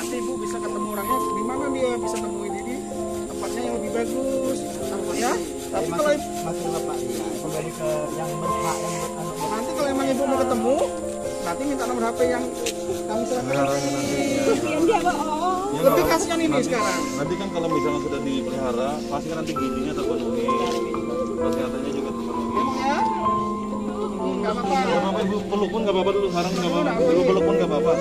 nanti ibu bisa ketemu orangnya di mana dia bisa temuin ini tempatnya yang lebih bagus ya. Tapi kalau masuk bapak kembali ke yang berhak nanti kalau emang ibu mau ketemu nanti minta nomor HP yang kami serahkan. Lebih kasihan ini sekarang. Nanti kan kalau misalnya sudah dipelihara, pasti kan nanti gizinya terpenuhi, kesehatannya juga terpenuhi. Emang ya? Nggak apa-apa. Nggak apa-apa ibu, peluk pun nggak apa-apa dulu, sekarang nggak apa-apa. Dulu peluk pun nggak apa-apa.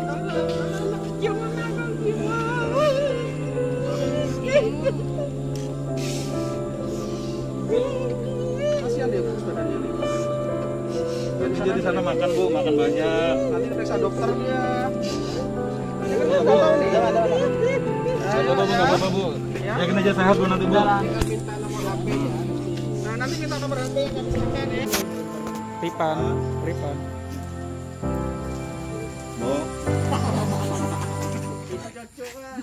Kasihan dia bu sebenarnya. Nanti dia di sana makan bu, makan banyak. Nanti periksa dokter dia. Dia kan nggak tahu nih. Nggak apa-apa bu, nggak apa-apa bu. Yakin aja sehat bu nanti bu. Minta nomor HP ya. Nah nanti minta nomor HP yang kami serahkan ya. Ripan. Bu. Cocok lah.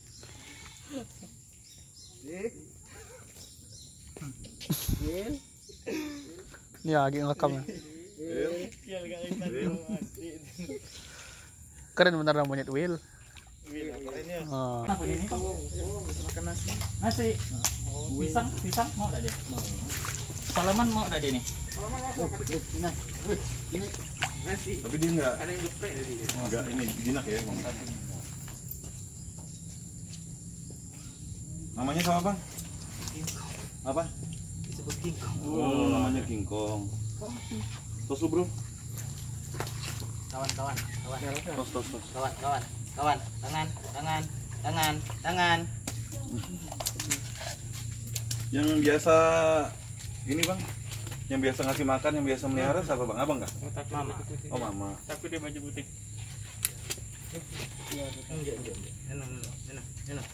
Ya, lagi ngerekam ya. Keren bener namanya Will. Oh. Apa ini? Makan nasi. Nasi. Pisang mau enggak dia? Salaman mau enggak dia nih? Nasi. Tapi dia nggak, Ada yang geprek tadi. nggak ini jinak ya bang. Namanya siapa bang? Apa? Disebut kingkong. Oh, namanya kingkong. Tos lu bro. Kawan. Tos. Kawan. Tangan. Yang biasa ini bang, yang biasa ngasih makan, yang biasa melihara siapa bang? Abang nggak? Mama. Oh mama. Tapi dia baju putih. Enggak. Enak.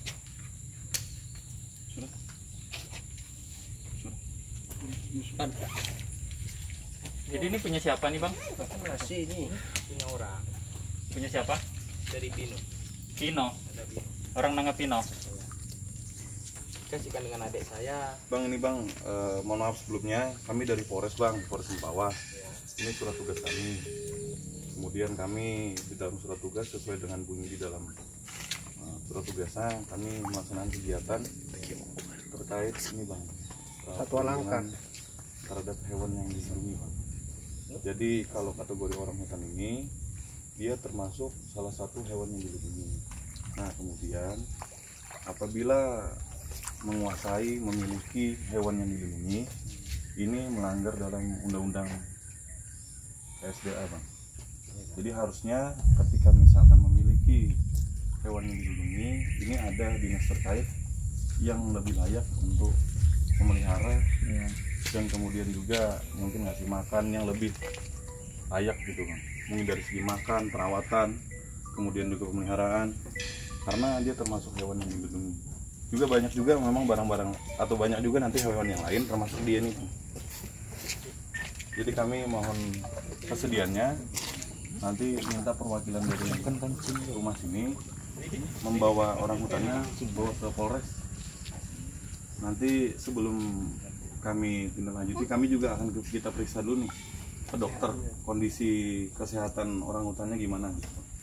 Jadi ini punya siapa nih bang? Nasi ini. Punya orang. Punya siapa? Dari Pino. Pino. Orang Nangga Pino. Kasihkan dengan adik saya. Bang ini bang, mohon maaf sebelumnya, kami dari Polres bang, Polres Mempawah. Ini surat tugas kami. Kemudian kami di dalam surat tugas sesuai dengan bunyi di dalam surat tugasnya, kami melaksanakan kegiatan terkait ini bang. Satwa langka terhadap hewan yang dilindungi bang. Jadi kalau kategori orang hutan ini, dia termasuk salah satu hewan yang dilindungi. Nah kemudian apabila menguasai, memiliki hewan yang dilindungi, ini melanggar dalam undang-undang PSDA bang. Jadi harusnya ketika misalkan memiliki hewan yang dilindungi, ini ada dinas terkait yang lebih layak untuk memelihara dan kemudian juga mungkin ngasih makan yang lebih layak gitu bang. Mungkin dari segi makan, perawatan, kemudian juga pemeliharaan, karena dia termasuk hewan yang dilindungi. Juga banyak juga memang barang-barang atau banyak juga nanti hewan yang lain termasuk dia nih. Jadi kami mohon kesediaannya nanti minta perwakilan dari rumah sini membawa orang hutannya bawa ke Polres. Nanti sebelum kami tindak lanjuti, kami juga akan kita periksa dulu nih ke dokter kondisi kesehatan orang hutannya gimana.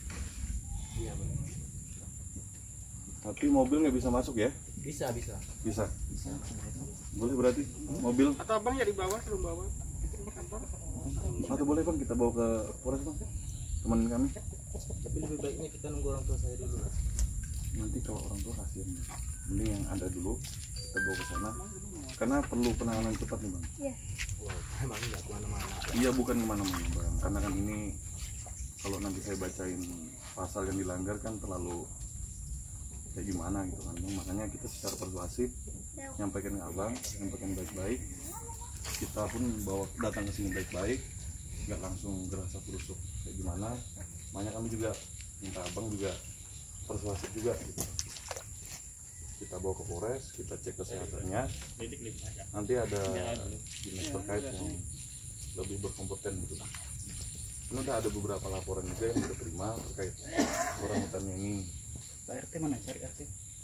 Tapi mobil nggak bisa masuk ya? Bisa. Bisa. Boleh berarti mobil? Atau abang ya di bawah, belum bawa. Atau boleh bang kita bawa ke Polres bang, teman kami. Tapi lebih baiknya kita nunggu orang tua saya dulu. Nanti kalau orang tua kasihan, mending yang ada dulu kita bawa ke sana. Karena perlu penanganan cepat nih bang. Iya. Emang nggak kemana-mana. Iya bukan kemana-mana bang, karena kan ini kalau nanti saya bacain pasal yang dilanggar kan terlalu kayak gimana gitu kan bang. Makanya kita secara persuasif nyampaikan ke abang, nyampaikan baik-baik. Kita pun bawa datang ke sini baik-baik, nggak langsung gerasa kerusuk kayak gimana. Makanya kami juga minta abang juga persuasif juga gitu. Kita bawa ke Polres, kita cek kesehatannya. Nanti ada dinas terkait yang lebih berkompeten gitu. Ini udah ada beberapa laporan juga yang kita terima terkait orang hutannya ini. Pak RT mana? Cari RT.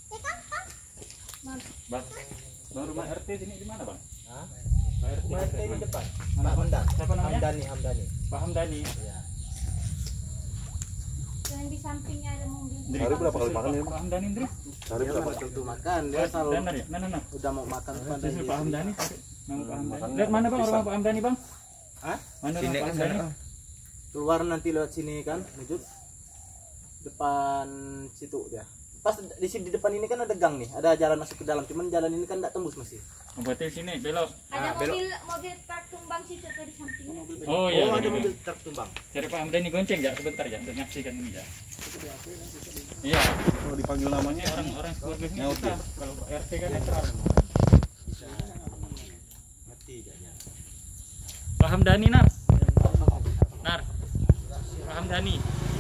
Bang, rumah RT sini di mana bang? Pak RT di depan. Mana? Pak Hamdan. Siapa namanya? Hamdani. Pak Hamdani. Iya. Yang di sampingnya ada mobil. Sehari berapa kali makan ya? Pak Hamdani Indri. Sehari berapa? Tentu makan dia selalu Danar ya? Nah. udah mau makan depan Terus dia. Pak Hamdani. Nama Pak Hamdani. Lihat mana bang rumah Pak Hamdani bang? Hah? Mana rumah Pak Hamdani? Keluar nanti lewat sini kan, menuju depan situ dia. Pas di sini di depan ini kan ada gang nih, ada jalan masuk ke dalam. Cuman jalan ini kan tidak tembus masih. Berarti sini belok. Ada mobil truk tumbang situ di sampingnya. Oh iya. ada ini. mobil truk tumbang. Cari Pak Hamdani gonceng ya sebentar ya untuk nyaksikan ini ya. Iya. Kalau dipanggil namanya Ini orang-orang keluarga ini Nyaut kita. ya? Kalau RT kan netral. Mati kayaknya. Pak Hamdani Nar. Pak Hamdani.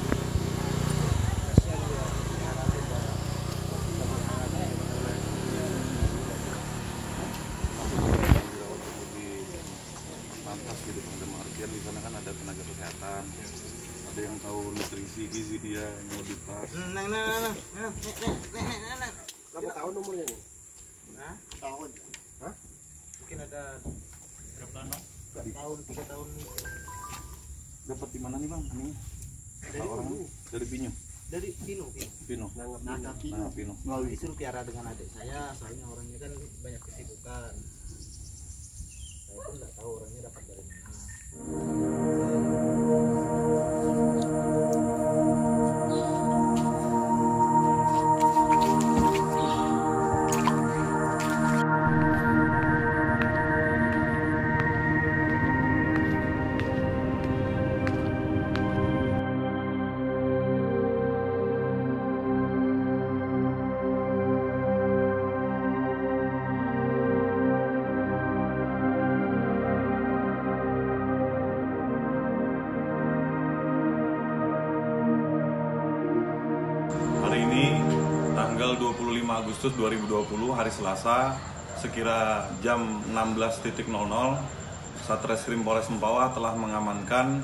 lantas gitu ada market di sana kan ada tenaga kesehatan, ada yang tahu nutrisi gizi dia yang lebih pas. Berapa tahun umurnya nih? Hah? Tahun. Hah? Mungkin ada Berapa lama? 2 tahun, 3 tahun. Dapat di mana nih bang? Ini Dari orang dulu. dari Pinyu. Dari Pino. Pino. Nah, Pino. disuruh piara dengan adik saya, soalnya orangnya kan banyak kesibukan. Saya pun nggak tahu orangnya dapat dari mana. Hari ini tanggal 25 Agustus 2020 hari Selasa sekira jam 16.00 Satreskrim Polres Mempawah telah mengamankan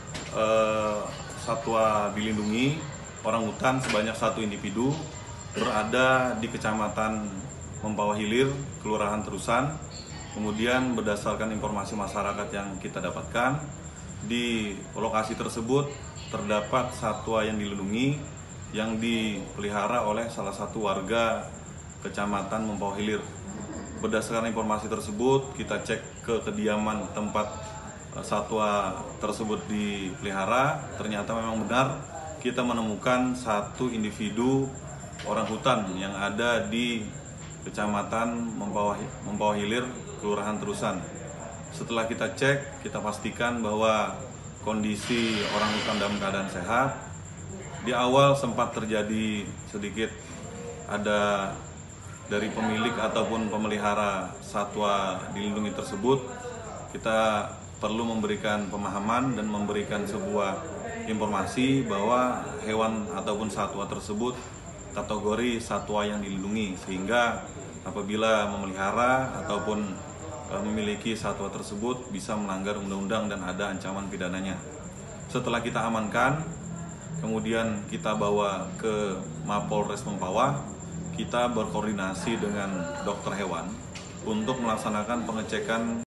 satwa dilindungi orangutan sebanyak 1 individu berada di Kecamatan Mempawah Hilir, Kelurahan Terusan. Kemudian berdasarkan informasi masyarakat yang kita dapatkan, di lokasi tersebut terdapat satwa yang dilindungi yang dipelihara oleh salah satu warga Kecamatan Mempawah Hilir. Berdasarkan informasi tersebut, kita cek ke kediaman tempat satwa tersebut dipelihara. Ternyata memang benar kita menemukan 1 individu orangutan yang ada di Kecamatan Mempawah Hilir, Kelurahan Terusan. Setelah kita cek, kita pastikan bahwa kondisi orangutan dalam keadaan sehat. Di awal sempat terjadi sedikit ada dari pemilik ataupun pemelihara satwa dilindungi tersebut. Kita perlu memberikan pemahaman dan memberikan sebuah informasi bahwa hewan ataupun satwa tersebut kategori satwa yang dilindungi, sehingga apabila memelihara ataupun memiliki satwa tersebut bisa melanggar undang-undang dan ada ancaman pidananya. Setelah kita amankan, kemudian kita bawa ke Mapolres Mempawah, kita berkoordinasi dengan dokter hewan untuk melaksanakan pengecekan